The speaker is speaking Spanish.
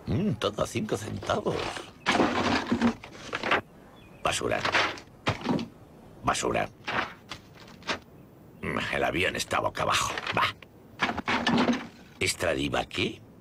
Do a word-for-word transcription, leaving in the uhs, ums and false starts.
Mm, todo a cinco centavos. Basura. Basura. El avión está boca abajo. Va. ¿Stradivari qué?